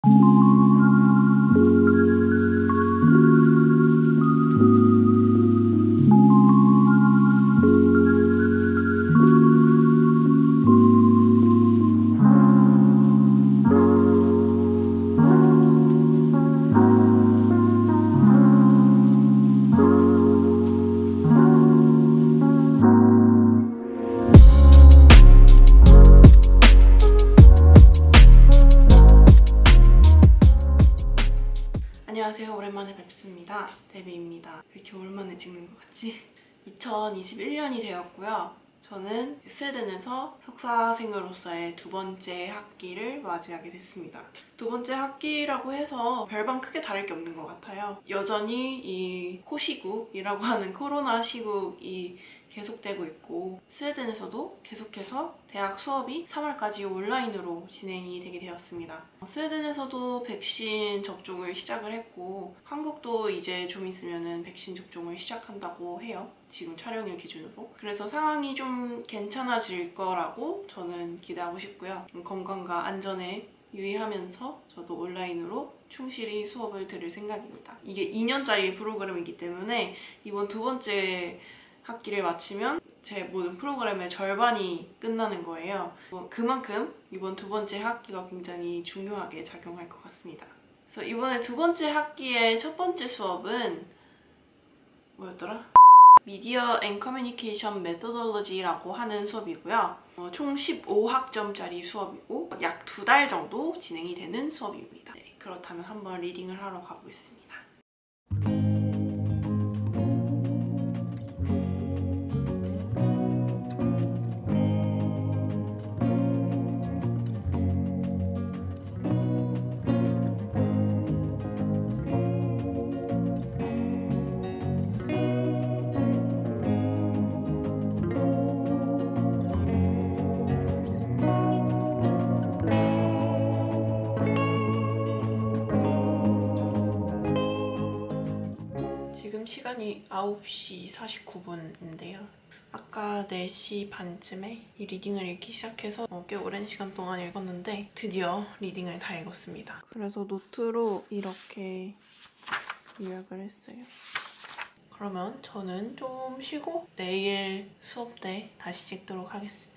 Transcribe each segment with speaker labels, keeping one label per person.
Speaker 1: 안녕하세요. 오랜만에 뵙습니다. 데비입니다. 왜 이렇게 오랜만에 찍는 것 같지? 2021년이 되었고요. 저는 스웨덴에서 석사생으로서의 두 번째 학기를 맞이하게 됐습니다. 두 번째 학기라고 해서 별반 크게 다를 게 없는 것 같아요. 여전히 이 코시국이라고 하는 코로나 시국이 계속되고 있고, 스웨덴에서도 계속해서 대학 수업이 3월까지 온라인으로 진행이 되게 되었습니다. 스웨덴에서도 백신 접종을 시작을 했고, 한국도 이제 좀 있으면은 백신 접종을 시작한다고 해요. 지금 촬영일 기준으로. 그래서 상황이 좀 괜찮아질 거라고 저는 기대하고 싶고요. 건강과 안전에 유의하면서 저도 온라인으로 충실히 수업을 들을 생각입니다. 이게 2년짜리 프로그램이기 때문에 이번 두 번째 학기를 마치면 제 모든 프로그램의 절반이 끝나는 거예요. 그만큼 이번 두 번째 학기가 굉장히 중요하게 작용할 것 같습니다. 그래서 이번에 두 번째 학기의 첫 번째 수업은 뭐였더라? 미디어 앤 커뮤니케이션 메소돌로지라고 하는 수업이고요. 총 15학점짜리 수업이고 약 2달 정도 진행이 되는 수업입니다. 네, 그렇다면 한번 리딩을 하러 가보겠습니다. 지금 시간이 9시 49분인데요. 아까 4시 반쯤에 이 리딩을 읽기 시작해서 꽤 오랜 시간 동안 읽었는데 드디어 리딩을 다 읽었습니다. 그래서 노트로 이렇게 요약을 했어요. 그러면 저는 좀 쉬고 내일 수업 때 다시 찍도록 하겠습니다.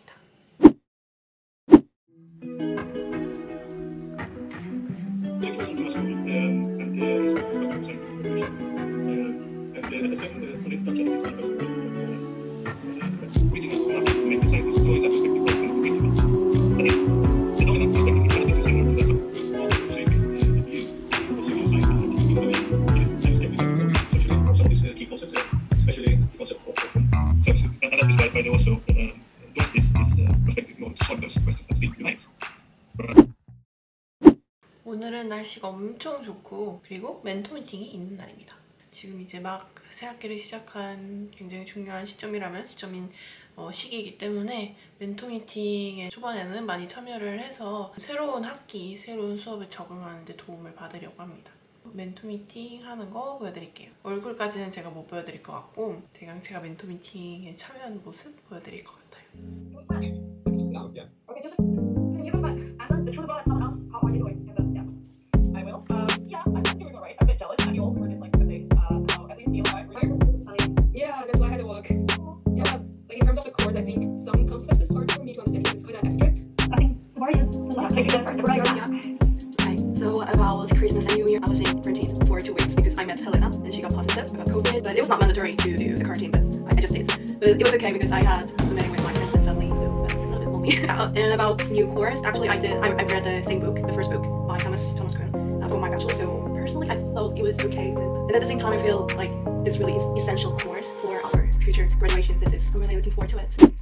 Speaker 1: 오늘은 날씨가 엄청 좋고 그리고 멘토 미팅이 있는 날입니다. 지금 이제 막 새 학기를 시작한 굉장히 중요한 시기이기 때문에 멘토 미팅의 초반에는 많이 참여를 해서 새로운 학기, 새로운 수업에 적응하는 데 도움을 받으려고 합니다. 멘토 미팅 하는 거 보여드릴게요. 얼굴까지는 제가 못 보여드릴 것 같고 대강 제가 멘토 미팅에 참여하는 모습 보여드릴 것 같아요. About Christmas and New Year, I was in quarantine for 2 weeks because I met Helena and she got positive about COVID. But it was not mandatory to do the quarantine, but I just did. But it was okay because I had some meeting with my friends and family, so that's a little bit lonely. And about new course, actually I've read the same book, the first book by Thomas Kuhn for my bachelor. So personally, I thought it was okay. And at the same time, I feel like it's really essential course for our future graduation thesis. I'm really looking forward to it.